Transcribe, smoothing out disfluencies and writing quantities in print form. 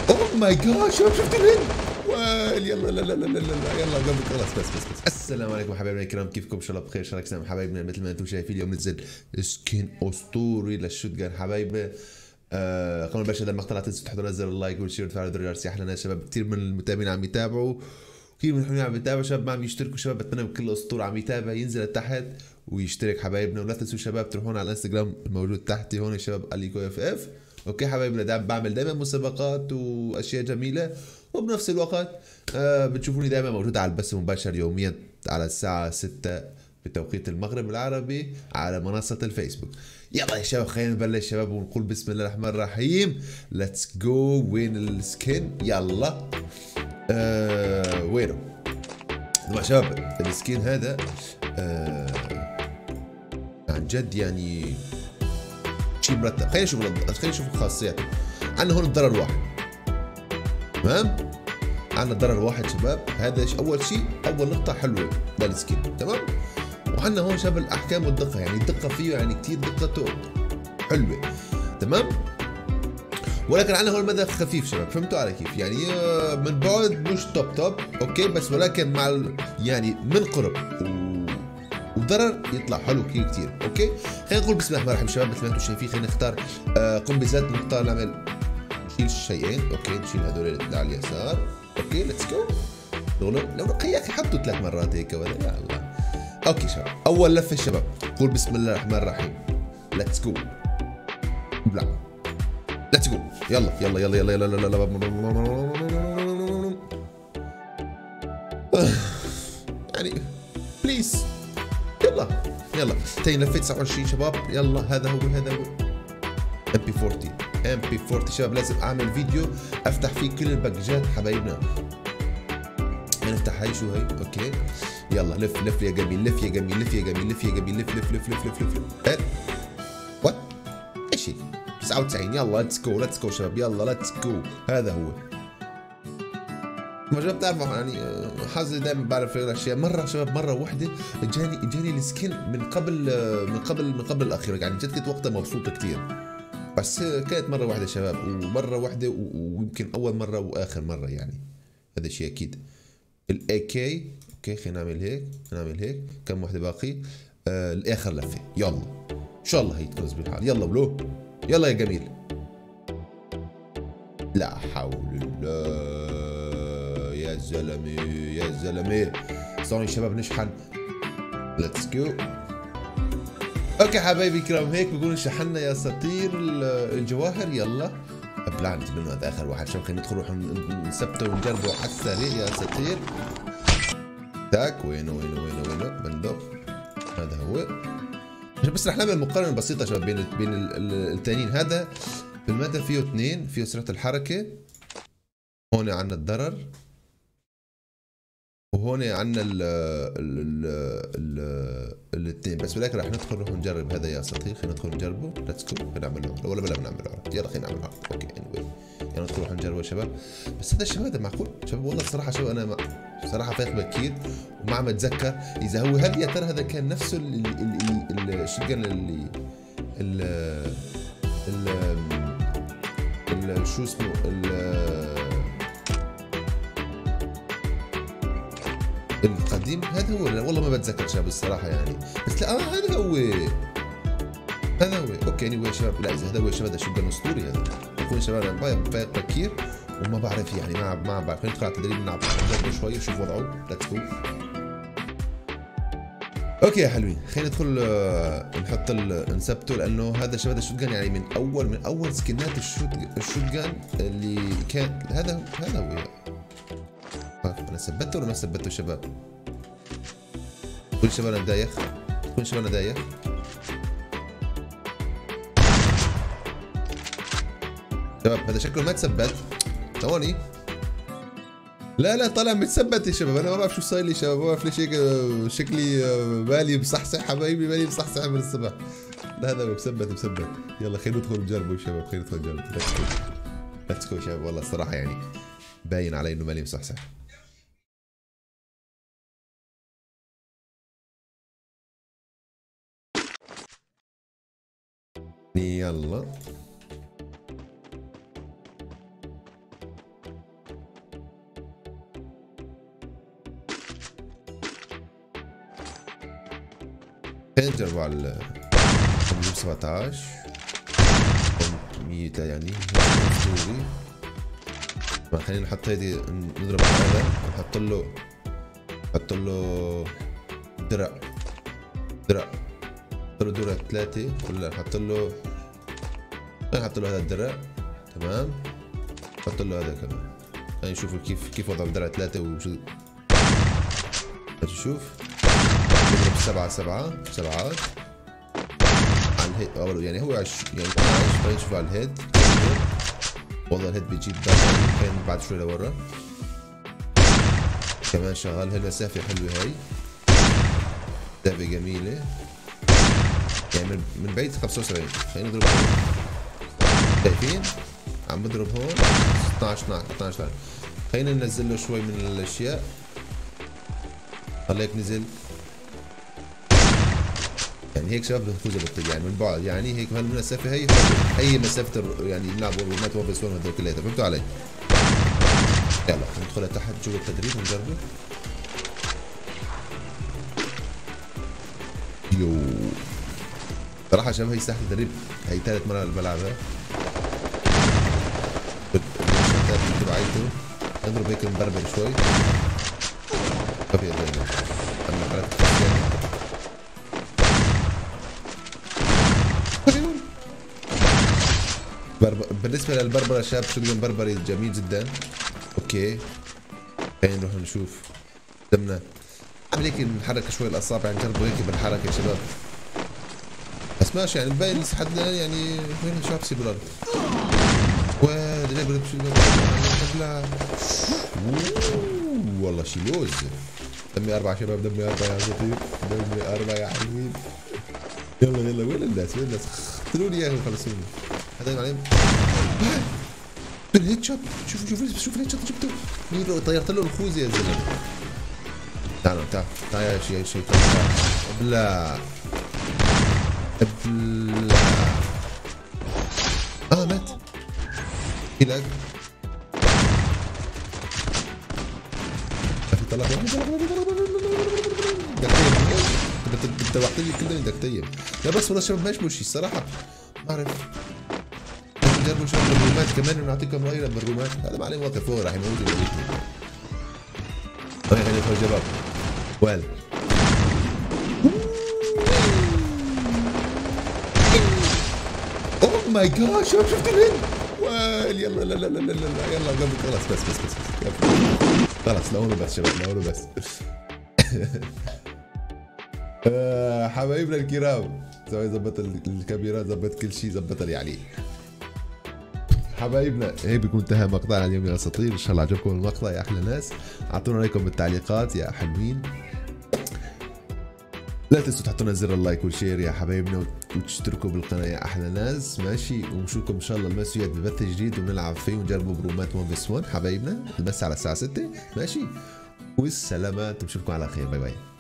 اوه ماي جاد شباب شفتوا الهند. ويل يلا لا لا لا لا لا يلا قبل خلاص بس السلام عليكم حبايبنا الكرام، كيفكم؟ ان شاء الله بخير، ان شاء الله كسام حبايبنا. مثل ما انتم شايفين اليوم نزل سكين اسطوري للشوت جان حبايبنا. قبل ما نبلش هذا المقطع لا تنسوا تحطوا زر اللايك والشير وتفعلوا زر الجرس. احنا شباب كثير من المتابعين عم يتابعوا، كثير من الحلوين عم يتابعوا، شباب ما عم يشتركوا. شباب بتمنى من كل اسطوره عم يتابع ينزل لتحت ويشترك حبايبنا. ولا تنسوا شباب تروحون على الانستغرام الموجود تحتي هون شباب اليكو اف اف. اوكي حبايبنا، دائما بعمل دائما مسابقات واشياء جميله، وبنفس الوقت بتشوفوني دائما موجود على البث المباشر يوميا على الساعه 6 بتوقيت المغرب العربي على منصه الفيسبوك. يلا يا شباب خلينا نبلش شباب ونقول بسم الله الرحمن الرحيم. ليتس جو. وين السكين؟ يلا وينه؟ طبعا شباب السكين هذا عن جد يعني شيء مرتب. خلينا نشوف الخاصيات. عندنا هون الضرر واحد، تمام؟ عندنا ضرر واحد شباب، هذا اول شيء، اول نقطة حلوة للسكين، تمام؟ وعندنا هون شباب الاحكام والدقة، يعني الدقة فيه يعني كثير دقته حلوة، تمام؟ ولكن عندنا هون المدى خفيف شباب، فهمتوا علي كيف؟ يعني من بعد مش توب اوكي، بس ولكن مع يعني من قرب وضرر يطلع حلو كثير اوكي. خلينا نقول بسم الله الرحمن الرحيم شباب. مثل ما انتم شايفين خلينا نختار قنبزات، نختار نعمل نشيل الشيئين اوكي، نشيل هذول اللي على اليسار اوكي. ليتس جو. لو يا اخي حطوا 3 مرات هيك ولا يا الله. اوكي شباب، اول لفه شباب قول بسم الله الرحمن الرحيم. ليتس جو. لا ليتس جو. يلا يلا يلا يلا يلا يلا يعني بليز يلا يلا. تاني لفيت 29 شباب. يلا هذا هو ام بي 40. ام بي 40 شباب لازم اعمل فيديو افتح فيه كل الباكجات حبايبنا. نفتح هاي شو هاي اوكي. يلا لف لف يا جميل، لف يا جميل، لف يا جميل، لف يا جميل، لف لف لف لف لف لف لف. وات ايش هي 99. يلا ليتس جو ليتس جو شباب، يلا ليتس جو. هذا هو. ما شباب بتعرفوا يعني حظي دائما بعرف الاشياء. مره شباب مره وحده اجاني السكين من قبل الاخيره، يعني جد كنت وقتها مبسوط كثير، بس كانت مره واحده شباب، ومره واحده ويمكن اول مره واخر مره، يعني هذا شيء اكيد. الاي كي اوكي، خلينا نعمل هيك، نعمل هيك. كم وحده باقي؟ الاخر لفه. يلا ان شاء الله هي تفوز بالحال. يلا ولو يلا يا جميل. لا حول الله يا زلمه يا زلمه. ثواني شباب نشحن. ليتس جو. اوكي حبايبي الكرام، هيك بيقولوا شحنا يا اساطير الجواهر. يلا بلعنت منه هذا اخر واحد شباب. خلينا ندخل نروح نثبته ونجربه على السريع يا اساطير. تاك وينه بندق. هذا هو. بس رح نعمل مقارنه بسيطه شباب بين التانيين. هذا بالمدى فيه 2، فيه سرعه الحركه. هون عندنا الضرر، وهون عندنا الاثنين. بس ولكن رح ندخل نروح نجرب هذا يا اساطير. خلينا ندخل نجربه. ليتس جو. خلينا نعمل عرض ولا بلا بنعمل عرض؟ يلا خلينا نعمل عرض اوكي. اني يلا ندخل نروح نجربه يا شباب. بس هذا الشباب هذا معقول شباب؟ والله الصراحه شباب انا صراحه فايق بكير وما عم اتذكر اذا هو هل يا ترى هذا كان نفسه الشجن شو اسمه القديم. هذا هو والله ما بتذكر شباب الصراحه يعني. بس لا هذا هو اوكي. اني anyway شباب، لا اذا هذا هو شباب هذا شو اسطوري هذا. بكون شباب انا فايق بكير وما بعرف يعني ما بعرف. ندخل على التدريب نلعب شوي نشوف وضعه. ليتس جو. اوكي يا حلوين، خلينا ندخل نحط نثبته، لانه هذا شباب الشوت جان يعني من اول سكنات الشوت جان اللي كان. هذا هو. انا ثبته ولا ما ثبته شباب؟ كل شباب انا دايخ، كل شباب انا دايخ. شباب هذا شكله ما تثبت. ثواني. لا طالع متثبت يا شباب. انا ما بعرف شو صاير لي شباب، ما بعرف ليش هيك شكلي بالي مصحصح حبايبي، بالي مصحصح من الصبح. لا هذا مثبت. يلا خلينا ندخل نجربه شباب، خلينا ندخل نجربه. ليتس جو شباب. والله الصراحه يعني باين علي انه مالي مصحصح. يلا خلينا نجرب على 17 100 يعني اسطوري. خلينا نحط هيدي نضرب هذا ونحط له درع نحط له درع 3 ولا نحط له هذا الدرع. تمام نحط له هذا كمان. خلينا نشوف كيف وضع الدرع 3 وشو نشوف. نضرب 7 سبعات على الهيد يعني هو 20 يعني 12. خلينا نشوف على الهيد والله الهيد بيجيب كان بعد شوي لورا كمان شغال. هاي المسافة حلوة، هاي مسافة جميلة يعني من بعيد 75. خلينا نضرب هون، شايفين عم بضرب هون 12. خلينا ننزل له شوي من الاشياء. خليك نزل يعني هيك شباب بنفوز بالطريق يعني من بعد يعني هيك هالمسافة هي مسافة يعني نلعب رومات وبس هون هذول كلياتهم. فهمتوا علي؟ يلا ندخل تحت جوا التدريب ونجربه. يو صراحة شباب هي ساحة التدريب هي ثالث مرة بلعبها. الشتات تبعيته نضرب هيك نبربر شوي. كفي قدامنا أما حالات بالنسبة للبربرة شاب شوتجن بربري جميل جدا. اوكي خلينا نروح نشوف قدامنا. عمل هيك نحرك شوي الاصابع يعني نجربوا هيك بالحركة يا شباب. بس ماشي يعني مبين لسه حدنا يعني وين شابسي بالارض. وين والله شي لوز. دمي 4 شباب، دمي 4 يا لطيف، دمي 4 يا حلوين. يلا وين الناس اقتلوني اياهم خلصوني. هذا عليهم الهيد شوت. شوف الهيد شوت جبته. طيرت له الخوذه يا زلمه. تعال يا شيطان. ابلع مات. في لاج. طلع انت وحدك كله بدك تيم. لا بس والله شباب ماشي مشي الصراحه ما بعرف. نجربوا شويه بالرومات كمان ونعطيكم راينا بالرومات. هذا ما عليه واقف فوق راح يموت ويموتني. خلينا ندخل شباب. ويل اوه ماي جاد شباب شفتوا الهند. ويل يلا لا يلا قبل خلاص بس خلاص لهون بس شباب لهون بس. حبايبنا الكرام سوي زبط الكاميرا، زبط كل شيء، زبط يعني. حبايبنا هيك بيكون انتهى مقطعنا اليوم يا اساطير. ان شاء الله عجبكم المقطع يا احلى ناس. اعطونا رايكم بالتعليقات يا حلوين. لا تنسوا تحطوا لنا زر اللايك والشير يا حبايبنا وتشتركوا بالقناه يا احلى ناس. ماشي ونشوفكم ان شاء الله المسويات ببث جديد ونلعب فيه ونجربوا برومات 1 vs 1 حبايبنا. بس على الساعه 6 ماشي. والسلامات ونشوفكم على خير. باي باي.